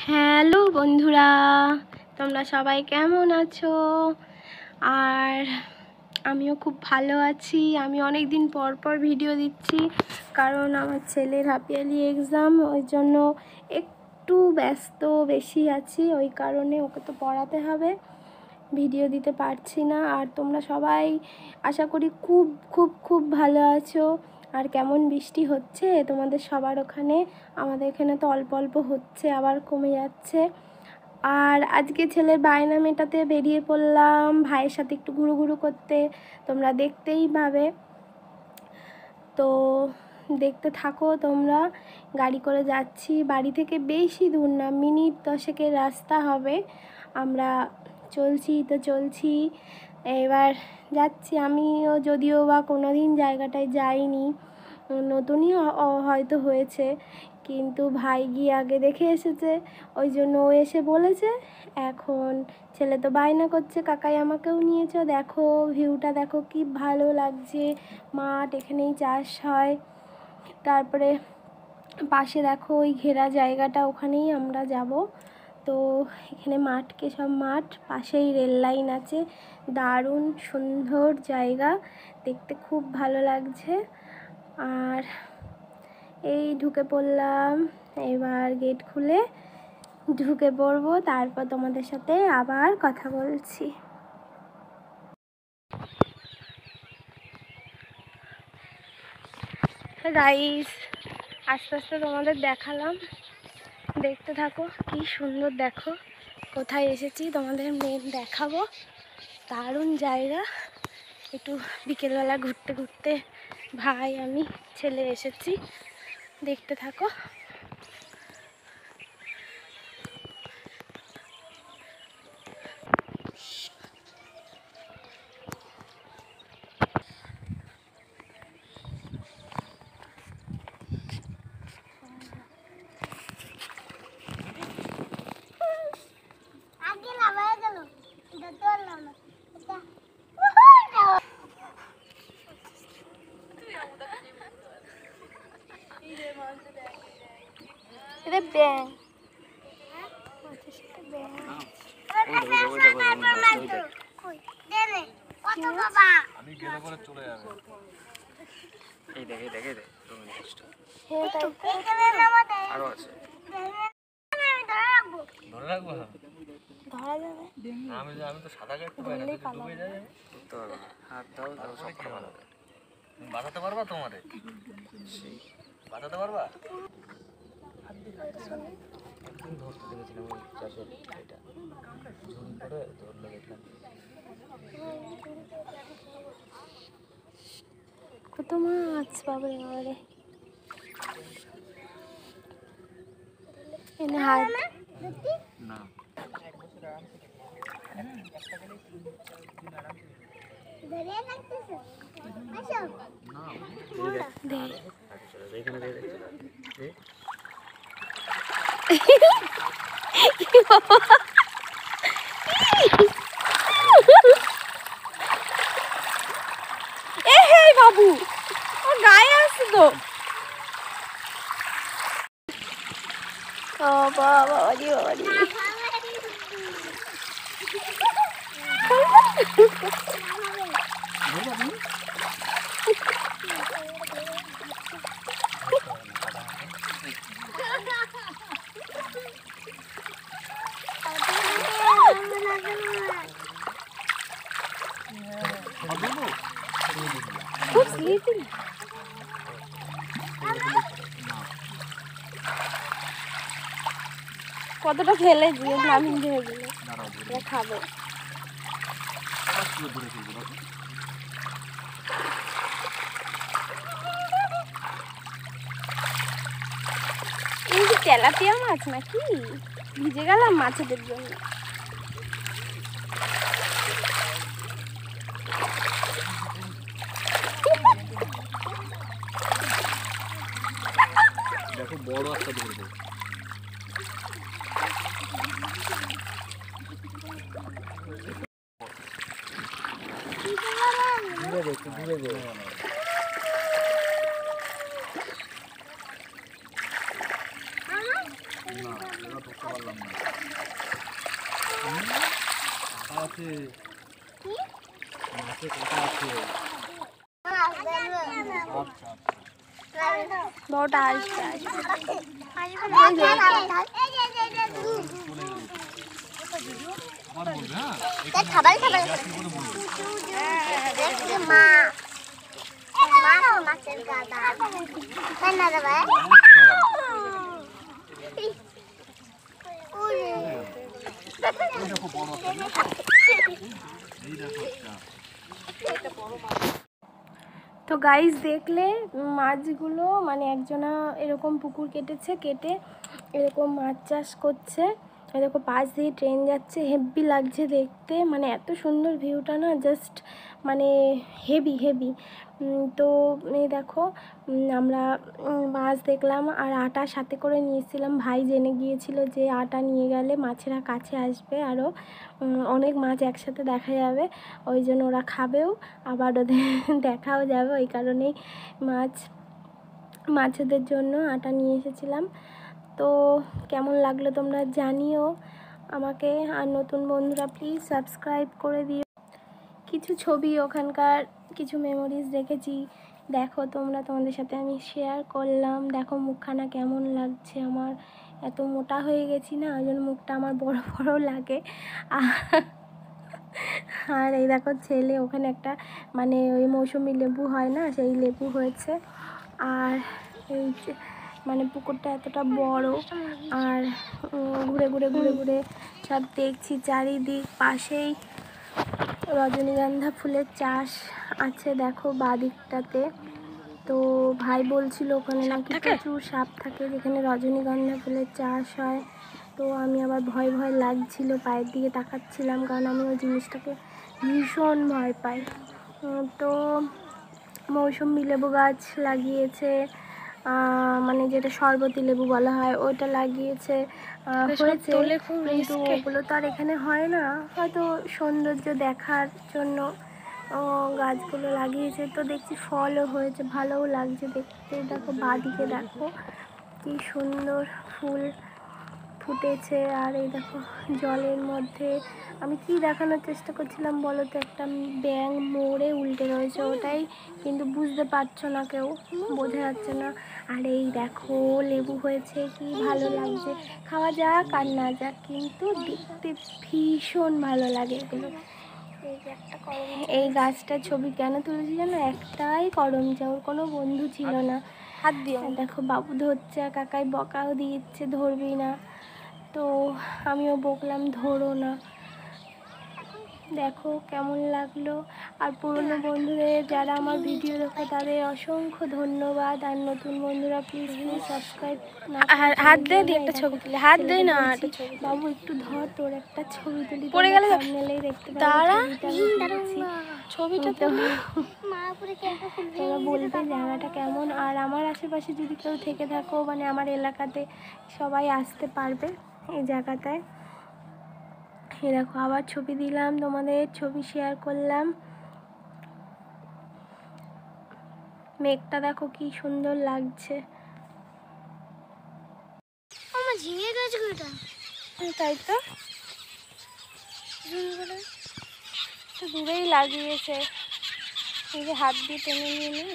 Hello বন্ধুরা, তোমরা সবাই কেমন আছো? আর আমিও খুব ভালো আছি। আমি অনেক দিন পর পর ভিডিও দিচ্ছি, কারণ আমার ছেলের হাফ ইয়ারলি এক্সাম, ওই জন্য একটু ব্যস্ত বেশি আছি। ওই কারণে ওকে তো পড়াতে হবে, ভিডিও দিতে পারছি না। আর তোমরা সবাই আশা করি খুব খুব খুব ভালো আছো। আর কেমন বৃষ্টি হচ্ছে তোমাদের সবার ওখানে? আমাদের এখানে তো অল্প অল্প হচ্ছে, আবার কমে যাচ্ছে। আর আজকে ছেলের বায়না মেটাতে বেরিয়ে পড়লাম ভাইয়ের সাথে একটু ঘুরু করতে, তোমরা দেখতেই পাবে। তো দেখতে থাকো তোমরা। গাড়ি করে যাচ্ছি, বাড়ি থেকে বেশি দূর না, মিনিট 10-এর রাস্তা হবে। আমরা চলছি। এবার যাচ্ছি। আমিও যদিও বা কোনো দিন জায়গাটায় যাইনি, নতুনই হয়তো হয়েছে, কিন্তু ভাই গিয়ে আগে দেখে এসেছে, ওই জন্য ও এসে বলেছে। এখন ছেলে তো বায়না করছে কাকাই আমাকেও নিয়েছো, দেখো ভিউটা দেখো কি ভালো লাগছে, মাঠ, এখানেই চাষ হয়। তারপরে পাশে দেখো ওই ঘেরা জায়গাটা, ওখানেই আমরা যাব। তো এখানে মাঠকে সব মাঠ, পাশেই রেল লাইন আছে, দারুণ সুন্দর জায়গা, দেখতে খুব ভালো লাগছে। আর এই ঢুকে পড়লাম, এবার গেট খুলে ঢুকে পড়বো, তারপর তোমাদের সাথে আবার কথা বলছি। গাইস, আস্তে আস্তে তোমাদের দেখালাম, দেখতে থাকো। কি সুন্দর দেখো, কোথায় এসেছি তোমাদের মেন দেখাবো। দারুণ জায়গা। একটু বিকেলবেলা ঘুরতে ভাই, আমি, ছেলে এসেছি, দেখতে থাকো। এটা ব্যাং, আমি গেলে পরে চলে যাবে। এই দেখে আরো আছে, ধরে রাখবো। ধরা যাবে। আমি তো সাদা কাটতে পারি না, ডুবে যাবে, করতে পারবো না। হাত দাও সব ভালো। তুমি বাঁচাতে পারবা? তোমারে বাঁচাতে পারবা? একদিন ধরতে দেখেছিলাম ওই চাষের এটা ঝুড়ি করে ধরলে দেখলাম। কত মাছ, বাবারে বাবারে। এনে হাত না বাবু, ও গায়ে আসছে তো। ও বাবা, খুব স্লিপিং। কতটা ফেলে দিয়ে নামিয়ে দিয়ে গেলে খাবে। এই যে তেলাপিয়া মাছ নাকি? ভিজে গেলাম মাছেদের জন্য। দেখো বড় একটা ধরবে। দূরে দে। না, এবার ধরতে পারলাম না। আছে, মাছে কাটা আছে। আচ্ছা বড়টা আসছে আমার বলবে। হ্যাঁ মাছের গাদা তাই না রে ভাই? দেখো বড় একটা, এই দেখো একটা। তো গাইস দেখলে মাছগুলো মানে একজনা এরকম পুকুর কেটেছে, কেটে এরকম মাছ চাষ করছে। এরকম পাশ দিয়ে ট্রেন যাচ্ছে, হেভি লাগছে দেখতে, মানে এত সুন্দর ভিউটা না, জাস্ট মানে হেভি হেভি। তো এই দেখো আমরা মাছ দেখলাম আর আটা সাথে করে নিয়েছিলাম। ভাই জেনে গিয়েছিল যে আটা নিয়ে গেলে মাছেরা কাছে আসবে, আরও অনেক মাছ একসাথে দেখা যাবে, ওই জন্য ওরা খাবেও আবার ওদের দেখাও যাবে। ওই কারণেই মাছেদের জন্য আটা নিয়ে এসেছিলাম। তো কেমন লাগলো তোমরা জানিও আমাকে, আর নতুন বন্ধুরা প্লিজ সাবস্ক্রাইব করে দিও। কিছু ছবি ওখানকার, কিছু মেমোরিজ রেখেছি, দেখো তোমরা, তোমাদের সাথে আমি শেয়ার করলাম। দেখো মুখখানা কেমন লাগছে আমার, এত মোটা হয়ে গেছি না, ওই জন্য মুখটা আমার বড় বড় লাগে। আর এই দেখো ছেলে ওখানে একটা মানে ওই মৌসুমি লেবু হয় না, সেই লেবু হয়েছে। আর এই যে মানে পুকুরটা এতটা বড়, আর ঘুরে ঘুরে ঘুরে ঘুরে সব দেখছি চারিদিক। পাশেই রজনীগন্ধা ফুলের চাষ আছে দেখো বাদিকটাতে। তো ভাই বলছিল ওখানে নাকি প্রচুর সাপ থাকে যেখানে রজনীগন্ধা ফুলের চাষ হয়। তো আমি আবার ভয় ভয় লাগছিল, পায়ের দিকে তাকাচ্ছিলাম, কারণ আমি ওই জিনিসটাকে ভীষণ ভয় পাই। তো মৌসুমি লেবু গাছ লাগিয়েছে, মানে যেটা শরবতী লেবু বলা হয় ওটা লাগিয়েছে, হয়েছে, কিন্তু ওগুলো তো আর এখানে হয় না, হয়তো সৌন্দর্য দেখার জন্য গাছগুলো লাগিয়েছে। তো দেখছি ফলও হয়েছে, ভালোও লাগছে দেখতে। দেখো বাদিকে দেখো কি সুন্দর ফুল ফুটেছে। আর এই দেখো জলের মধ্যে আমি কি দেখানোর চেষ্টা করছিলাম বলো তো, একটা ব্যাঙ মরে উল্টে রয়েছে, ওটাই কিন্তু বুঝতে পারছো না, কেউ বোঝা যাচ্ছে না। আর এই দেখো লেবু হয়েছে, কি ভালো লাগছে, খাওয়া যাক আর না যাক কিন্তু দেখতে ভীষণ ভালো লাগে এগুলো। এই গাছটার ছবি কেন তুলেছি জানো, একটাই করমচা, ওর কোনো বন্ধু ছিল না। হাত দিয়ে দেখো বাবু ধরছে, আর কাকাই বকাও দিচ্ছে ধরবি না, তো আমিও বকলাম ধরো না। দেখো কেমন লাগলো। আর পুরনো বন্ধুদের যারা আমার ভিডিও দেখো তাদের অসংখ্য ধন্যবাদ, আর নতুন বন্ধুরা প্লিজ প্লিজ সাবস্ক্রাইব হাত দে দিয়ে একটা ছবি তুলি, হাত দে না একটা ছবি, বাবু একটু ধর তোর একটা ছবি তুলি, পড়ে গেলে থাম্বনেলেই দেখতে পাবি ছবিটা। তো তোমরা বলবে জায়গাটা কেমন, আর আমার আশেপাশে যদি কেউ থেকে থাকো মানে আমার এলাকাতে, সবাই আসতে পারবে এই জায়গাটায়। এই দেখো আবার ছবি দিলাম, তোমাদের ছবি শেয়ার করলাম। মেঘটা দেখো কি সুন্দর লাগছে, আমার ঝিঙে গাছগুলোটা তাই তো দূরেই লাগিয়েছে, এই যে হাত দিয়ে টেনে নিয়ে নে।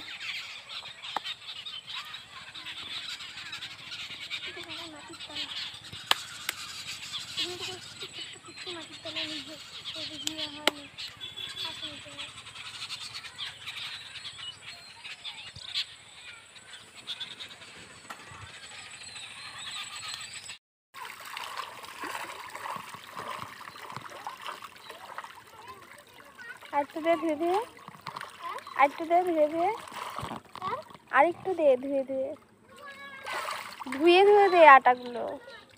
আরেকটু দে ধুয়ে ধুয়ে, আরেকটু দে ধুয়ে ধুয়ে, আরেকটু দে ধুয়ে ধুয়ে, ধুয়ে ধুয়ে দে আটাগুলো।